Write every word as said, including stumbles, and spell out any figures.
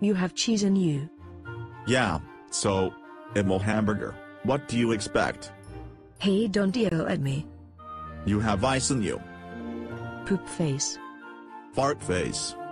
You have cheese in you. Yeah, so, I'm a hamburger, what do you expect? Hey, don't yell at me. You have ice in you. Poop face. Fart face.